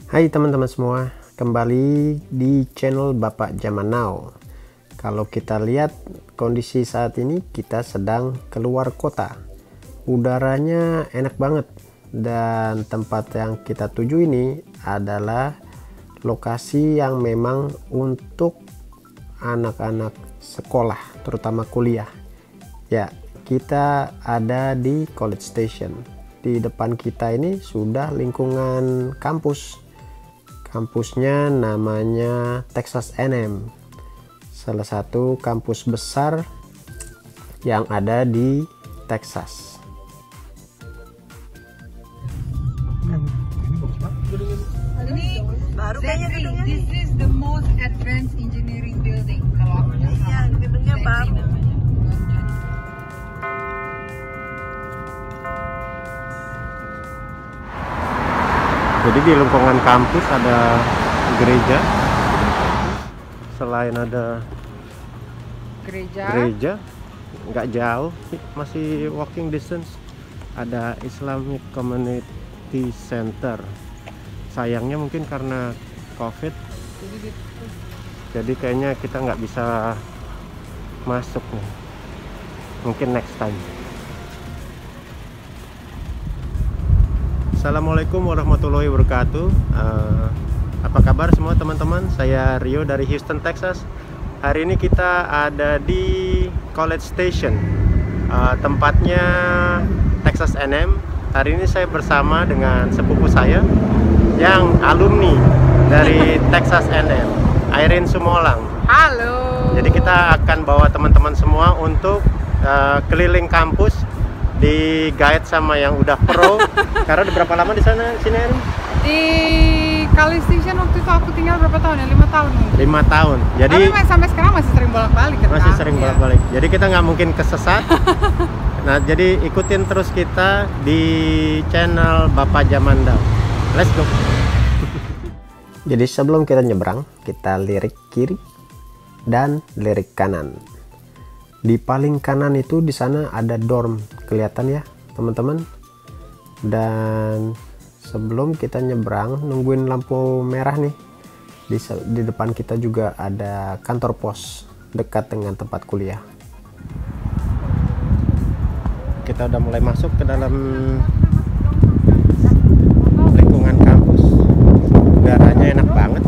Hai teman-teman semua, kembali di channel Bapak Zaman Now. Kalau kita lihat kondisi saat ini, kita sedang keluar kota. Udaranya enak banget, dan tempat yang kita tuju ini adalah lokasi yang memang untuk anak-anak sekolah, terutama kuliah. Ya, kita ada di College Station. Di depan kita ini sudah lingkungan kampus. Kampusnya namanya Texas A&M, salah satu kampus besar yang ada di Texas. Ini baru kayaknya gedungnya. This is the most advanced engineering building kalau aku nggak salah. Iya, gedungnya baru. Jadi di lingkungan kampus ada gereja. Selain ada gereja, nggak jauh, masih walking distance, ada Islamic Community Center. Sayangnya mungkin karena COVID, jadi kayaknya kita nggak bisa masuk nih. Mungkin next time. Assalamualaikum warahmatullahi wabarakatuh. Apa kabar semua teman-teman? Saya Rio dari Houston, Texas. Hari ini kita ada di College Station, tempatnya Texas A&M. Hari ini saya bersama dengan sepupu saya yang alumni dari Texas A&M, Irene Sumolang. Halo. Jadi kita akan bawa teman-teman semua untuk keliling kampus, di guide sama yang udah pro. Karena udah berapa lama di sana, sini Irene? Di College Station waktu itu aku tinggal berapa tahun ya? 5 tahun mungkin. 5 tahun. Jadi tapi sampai sekarang masih sering bolak-balik kan? masih sering bolak-balik. Jadi kita nggak mungkin kesesat. Nah, jadi ikutin terus kita di channel Bapak Zaman Now. Let's go. Jadi sebelum kita nyebrang, kita lirik kiri dan lirik kanan. Di paling kanan itu di sana ada dorm, kelihatan ya teman-teman. Dan sebelum kita nyebrang, nungguin lampu merah nih, di depan kita juga ada kantor pos dekat dengan tempat kuliah. Kita udah mulai masuk ke dalam lingkungan kampus. Udaranya enak banget,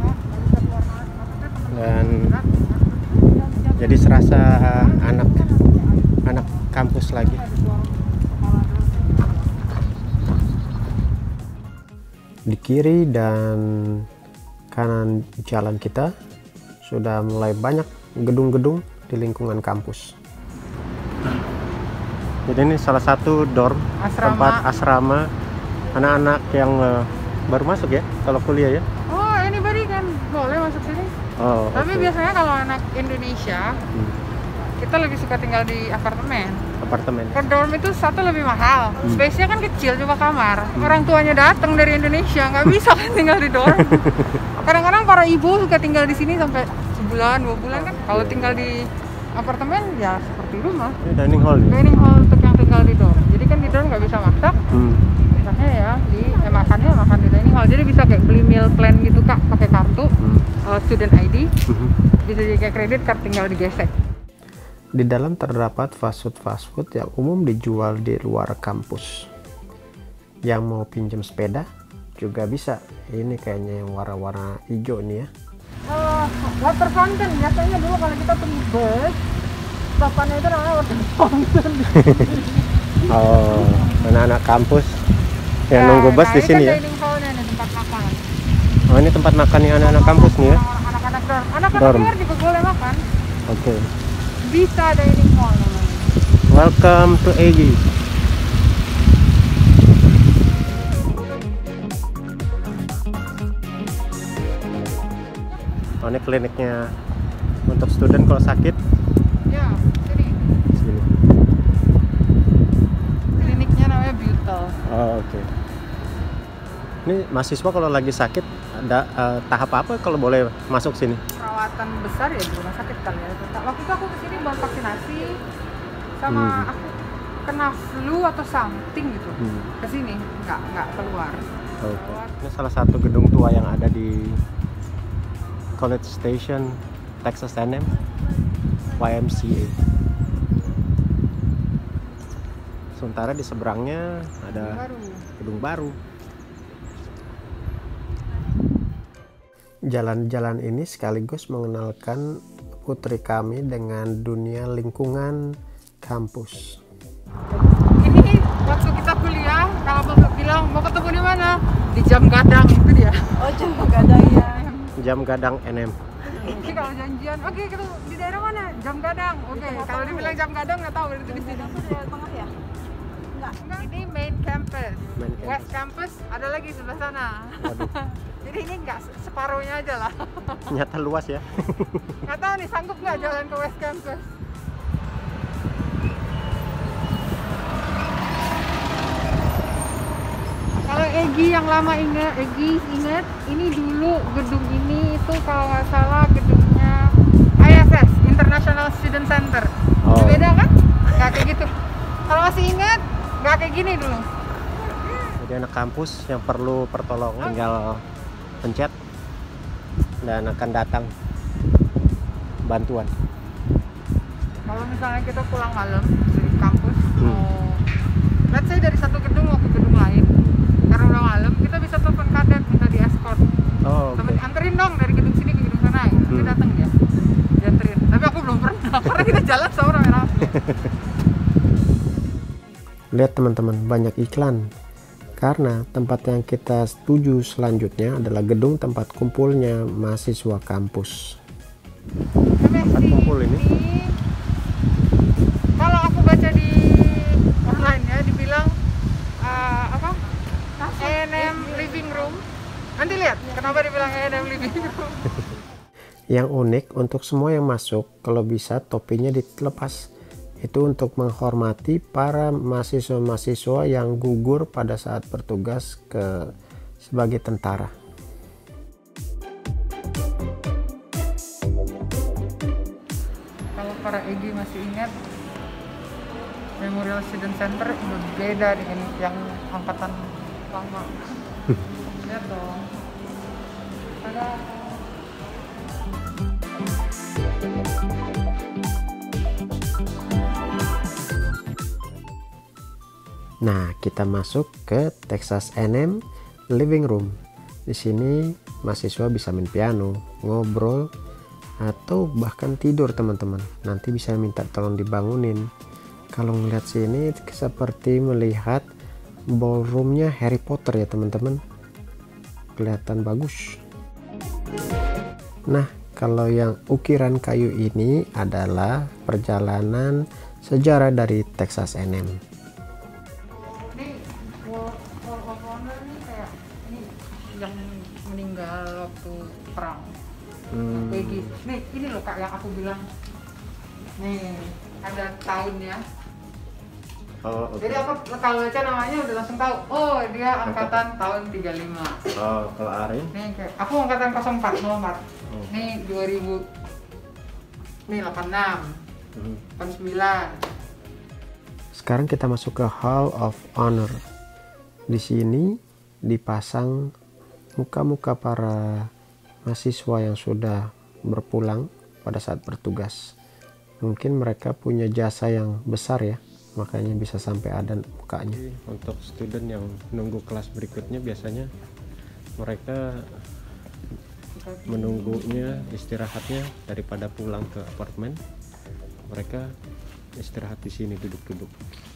dan jadi serasa anak kampus lagi. Di kiri dan kanan jalan kita sudah mulai banyak gedung-gedung di lingkungan kampus. Jadi ini salah satu dorm, tempat asrama anak-anak yang baru masuk ya, kalau kuliah ya. Oh, anybody kan boleh masuk sini. Oh, Tapi okay. biasanya kalau anak Indonesia, kita lebih suka tinggal di apartemen. Apartemen. Ke dorm itu satu lebih mahal, space-nya kan kecil, cuma kamar. Orang tuanya datang dari Indonesia, nggak bisa kan tinggal di dorm. Kadang-kadang para ibu suka tinggal di sini sampai sebulan, 2 bulan kan. Kalau tinggal di apartemen ya seperti rumah. Ini dining hall ya? Dining hall untuk yang tinggal di dorm. Jadi kan di dorm nggak bisa masak. Misalnya ya makannya makan di dining hall. Jadi bisa kayak beli meal plan gitu kak, pakai kartu student ID. Bisa jadi kayak kredit card, tinggal digesek. Di dalam terdapat fast food yang umum dijual di luar kampus. Yang mau pinjam sepeda juga bisa. Ini kayaknya yang warna-warna hijau nih ya. Water fountain biasanya dulu kalau kita pergi bus, papannya itu namanya water fountain. Oh, anak-anak kampus yang nunggu bus di sini ya. Dining hall-nya nih, tempat makan. Oh, ini tempat makannya anak-anak kampus nih ya. Anak-anak dorm. Anak-anak Dorm. luar juga boleh makan. Oke. Bisa dining hall namanya. Welcome to AG. Oh, ini kliniknya untuk student kalau sakit. Ya, sini. Sini. Kliniknya namanya Butel. Oh, oke. Ini mahasiswa kalau lagi sakit ada tahap apa kalau boleh masuk sini? Perawatan besar ya di rumah sakit kali ya. Waktu itu aku kesini buat vaksinasi sama aku kena flu atau something gitu. Kesini nggak keluar. Oke. Ini salah satu gedung tua yang ada di College Station, Texas A&M, YMCA. Sementara di seberangnya ada gedung baru. Jalan-jalan ini sekaligus mengenalkan putri kami dengan dunia lingkungan kampus. Ini waktu kita kuliah, kalau mau bilang mau ketemu di mana? Di Jam Gadang itu dia. Oh, Jam Gadang ya. Jam Gadang NM. Jadi kalau janjian, oke kita di daerah mana? Jam Gadang. Oke, kalau dibilang Jam Gadang nggak tahu itu di sini. Tengah ya? Enggak. Ini main campus. Main campus. West campus ada lagi sebelah sana. Waduh. Jadi ini nggak separuhnya aja lah. Ternyata luas ya. Nggak tahu nih sanggup nggak jalan ke West campus. Kalau Egi yang lama ingat, ini dulu gedung ini itu kalau nggak salah gedungnya ISS, International Student Center. Oh. Beda kan? Nggak kayak gitu. Kalau masih ingat, nggak kayak gini dulu. Jadi anak kampus yang perlu pertolongan tinggal pencet dan akan datang bantuan. Kalau misalnya kita pulang malam dari kampus, let's say dari satu gedung mau ke gedung lain, karena udah malam, kita bisa telepon kadet minta di escort. Oh, Temen oke. anterin dong dari gedung sini ke gedung sana, nanti datang dia, dianterin. Tapi aku belum pernah, karena kita jalan sama rame-rame. Lihat teman-teman, banyak iklan. Karena tempat yang kita tuju selanjutnya adalah gedung tempat kumpulnya mahasiswa kampus. Tempat kumpul ini. Kalau aku baca di online ya, dibilang apa? A&M Living Room. Nanti lihat kenapa dibilang A&M Living Room. Yang unik untuk semua yang masuk, kalau bisa topinya dilepas. Itu untuk menghormati para mahasiswa-mahasiswa yang gugur pada saat bertugas sebagai tentara. Kalau para Egi masih ingat, Memorial Student Center berbeda dengan yang angkatan lama. Lihat dong. Ada. Nah, kita masuk ke Texas A&M Living Room. Di sini mahasiswa bisa main piano, ngobrol, atau bahkan tidur teman-teman. Nanti bisa minta tolong dibangunin. Kalau ngeliat sini seperti melihat ballroomnya Harry Potter ya teman-teman. Kelihatan bagus. Nah, kalau yang ukiran kayu ini adalah perjalanan sejarah dari Texas A&M. Yang meninggal waktu perang. Peggy. Nih, ini loh Kak yang aku bilang. Nih, ada tahunnya. Oh, okay. Jadi aku kalau baca namanya udah langsung tahu. Oh, dia angkatan tahun 35. Oh, kalau Arin? Nih, aku angkatan 04, 04. Nih 2000. Nih 86. 89. Sekarang kita masuk ke Hall of Honor. Di sini dipasang muka-muka para mahasiswa yang sudah berpulang pada saat bertugas. Mungkin mereka punya jasa yang besar ya, makanya bisa sampai ada mukanya. Untuk student yang nunggu kelas berikutnya biasanya mereka menunggunya istirahatnya daripada pulang ke apartemen. Mereka istirahat di sini duduk-duduk.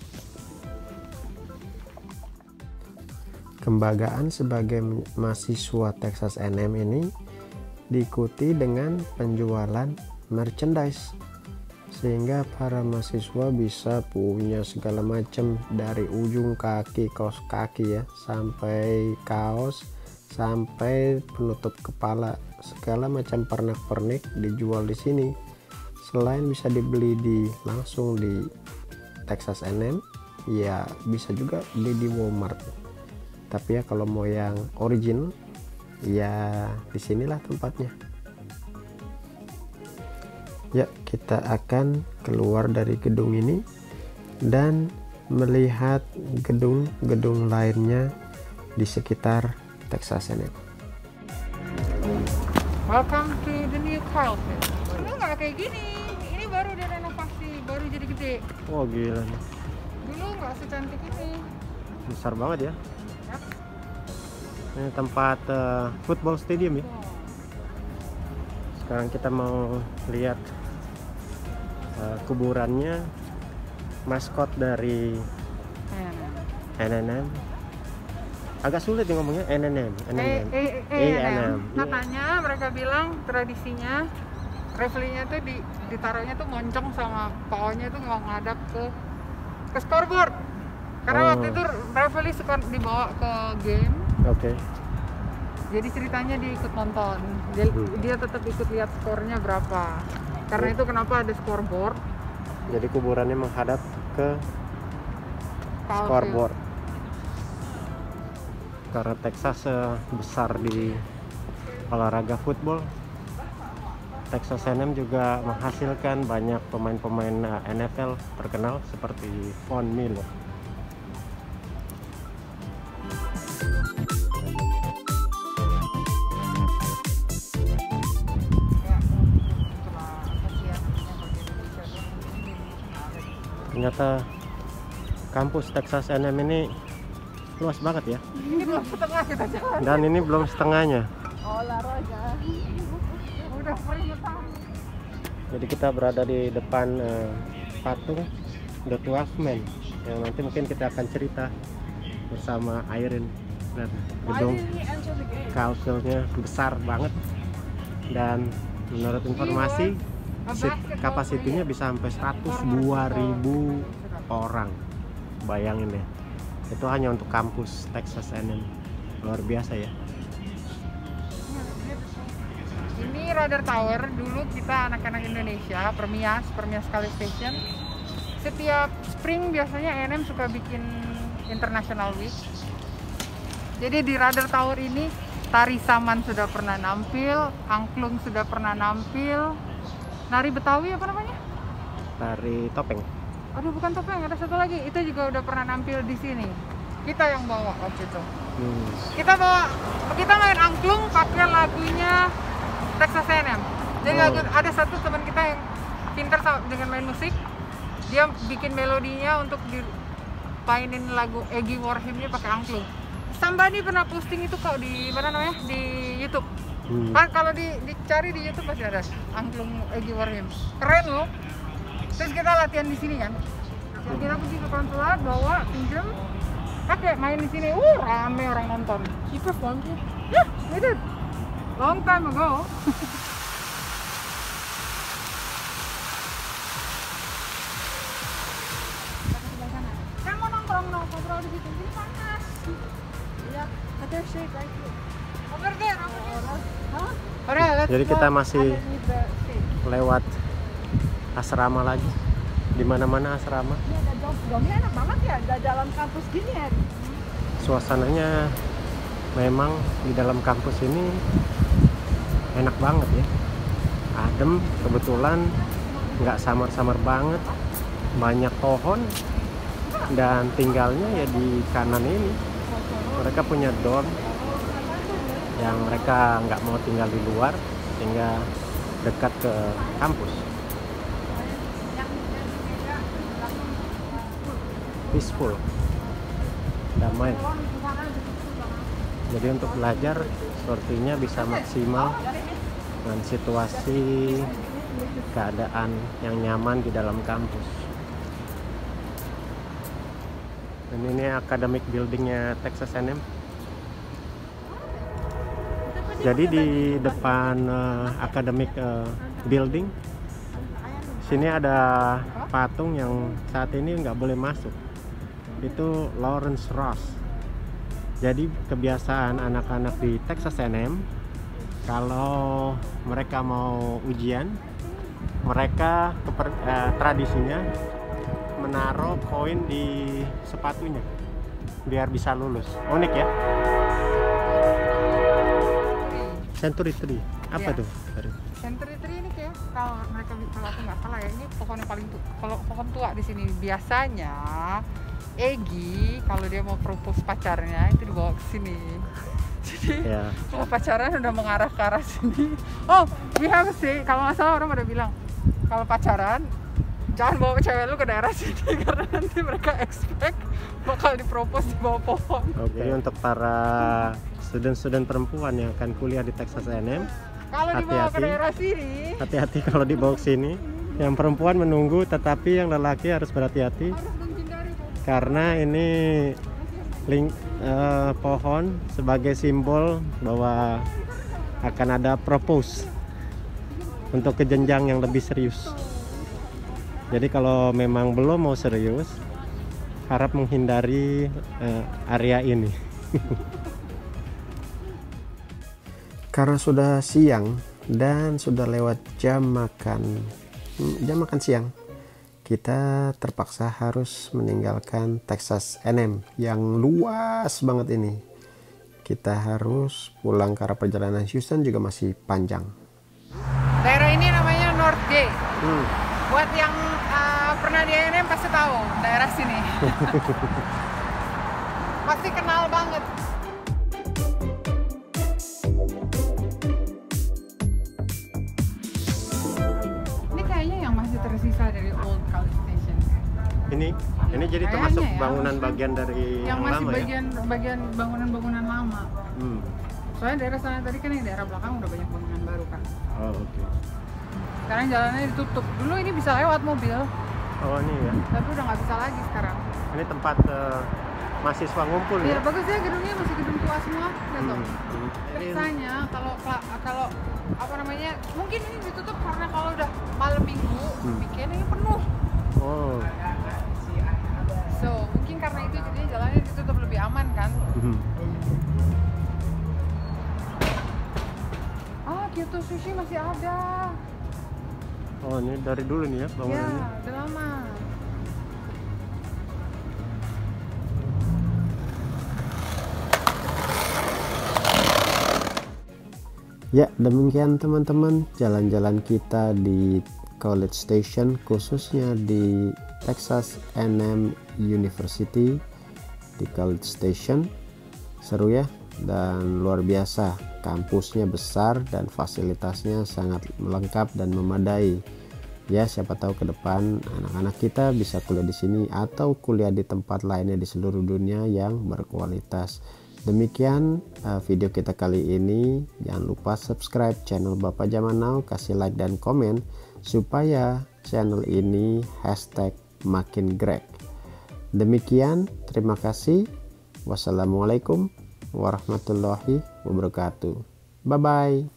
Kebanggaan sebagai mahasiswa Texas A&M ini diikuti dengan penjualan merchandise, sehingga para mahasiswa bisa punya segala macam dari ujung kaki, kaos kaki ya, sampai kaos, sampai penutup kepala, segala macam pernak-pernik dijual di sini. Selain bisa dibeli langsung di Texas A&M, ya bisa juga beli di Walmart. Tapi ya kalau mau yang original, ya disinilah tempatnya. Ya, kita akan keluar dari gedung ini dan melihat gedung-gedung lainnya di sekitar Texas A&M. Welcome to the new Carlton. Dulu nggak kayak gini. Ini baru dia renovasi, baru jadi gede. Oh gila nih. Dulu nggak secantik ini. Besar banget ya. Yap. Ini tempat football stadium ya. Sekarang kita mau lihat kuburannya maskot dari A&M. Agak sulit nih ngomongnya A&M. A&M. Katanya mereka bilang tradisinya referee-nya tuh ditaruhnya tuh moncong sama PO-nya tuh ngadap ke scoreboard. Karena waktu itu referee suka dibawa ke game. Oke. Jadi ceritanya dia ikut nonton. Dia tetap ikut lihat skornya berapa. Karena itu kenapa ada scoreboard. Jadi kuburannya menghadap ke Foul scoreboard. Karena Texas besar di olahraga football, Texas A&M juga menghasilkan banyak pemain-pemain NFL terkenal seperti Von Miller. Ternyata kampus Texas A&M ini luas banget ya. Ini belum setengah kita jalan. Dan ini belum setengahnya. Olahraga. Udah keringetan. Jadi kita berada di depan patung The 12 Men yang nanti mungkin kita akan cerita bersama Irene. Dan gedung Carlton-nya besar banget, dan menurut informasi kapasitinya bisa sampai 102.000 orang. Bayangin deh, itu hanya untuk kampus Texas A&M. Luar biasa ya. Ini Radar Tower. Dulu kita anak-anak Indonesia, Permias Kali Station, setiap spring biasanya A&M suka bikin International Week. Jadi di Radar Tower ini tari saman sudah pernah nampil, angklung sudah pernah nampil, nari Betawi apa namanya? Tari topeng. Aduh, bukan topeng, ada satu lagi. Itu juga udah pernah nampil di sini. Kita yang bawa waktu itu. Kita main angklung pakai lagunya Texas A&M. Jadi ada satu teman kita yang pintar dengan main musik. Dia bikin melodinya untuk dipainin lagu Eggy Warhimnya pakai angklung. Somebody pernah posting itu kok di mana namanya, di YouTube. Kan kalau dicari di YouTube pasti ada angklung Eggy Warhim. Keren loh. Terus kita latihan di sini kan. Kita pergi ke konsulat, bawa, pinjam, pakai main di sini. Rame orang nonton. He performed it. Yeah, he did. Long time ago. Kan mau nongkrong di situ, ini panas. Yeah, but they're shade right here. Over there. Jadi kita masih lewat asrama lagi. Di mana-mana asrama. Iya, domnya enak banget ya, ada dalam kampus gini ya. Suasananya memang di dalam kampus ini enak banget ya. Adem, kebetulan nggak samar-samar banget. Banyak pohon, dan tinggalnya ya di kanan ini. Mereka punya dorm yang mereka nggak mau tinggal di luar, sehingga dekat ke kampus. Peaceful, damai. Jadi untuk belajar sepertinya bisa maksimal dengan situasi keadaan yang nyaman di dalam kampus. Dan ini academic buildingnya Texas A&M. Jadi di depan academic building sini ada patung yang saat ini nggak boleh masuk. Itu Lawrence Ross. Jadi kebiasaan anak-anak di Texas A&M, kalau mereka mau ujian, mereka tradisinya menaruh koin di sepatunya biar bisa lulus. Unik ya. Century Tree, apa tuh? Century Tree ini kayak kalau aku nggak salah ya, ini pohon yang paling pohon tua di sini. Biasanya Eggy kalau dia mau propose pacarnya itu dibawa ke sini. Jadi Ya. kalau pacaran udah mengarah ke arah sini. Oh, we have a say, kalau nggak salah orang pada bilang kalau pacaran jangan bawa cewek lu ke daerah sini karena nanti mereka expect bakal dipropos di bawah pohon. Jadi untuk para student-student perempuan yang akan kuliah di Texas A&M, Kalau dibawa ke hati-hati. daerah sini, Hati-hati kalau dibawa ke sini. Yang perempuan menunggu, tetapi yang lelaki harus berhati-hati harus menghindari karena ini pohon sebagai simbol bahwa akan ada propose untuk ke jenjang yang lebih serius. Jadi kalau memang belum mau serius, harap menghindari area ini. Karena sudah siang dan sudah lewat jam makan siang, kita terpaksa harus meninggalkan Texas A&M yang luas banget ini. Kita harus pulang karena perjalanan Houston juga masih panjang. daerah ini namanya North Gate. Buat yang pernah di A&M pasti tahu daerah sini. Pasti kenal banget. Ini kayaknya yang masih tersisa dari Old College Station. Ini jadi Kayaknya termasuk ya. bangunan bagian dari Yang masih lama bagian bangunan-bangunan lama. ya. Soalnya daerah sana tadi kan yang daerah belakang udah banyak bangunan baru kan. Oh oke. Sekarang jalannya ditutup. Dulu ini bisa lewat mobil, Oh ini ya. tapi udah nggak bisa lagi sekarang. Ini tempat mahasiswa ngumpul Iya ya. bagus ya, gedungnya masih gedung tua semua, gitu. Ini Biasanya kalau apa namanya, mungkin ini ditutup karena kalau udah malam minggu, weekend ini penuh. oh. So mungkin karena itu jadinya jalannya ditutup lebih aman kan. Kyoto Sushi masih ada. Oh ini dari dulu nih ya Ya, bangunannya. udah lama. Ya, demikian teman-teman jalan-jalan kita di College Station, khususnya di Texas A&M University di College Station. Seru ya dan luar biasa. Kampusnya besar dan fasilitasnya sangat lengkap dan memadai. Ya, siapa tahu ke depan anak-anak kita bisa kuliah di sini atau kuliah di tempat lainnya di seluruh dunia yang berkualitas. Demikian video kita kali ini. Jangan lupa subscribe channel Bapak Zaman Now, kasih like dan komen supaya channel ini #makin Greg. Demikian, terima kasih. Wassalamualaikum warahmatullahi wabarakatuh. Bye bye.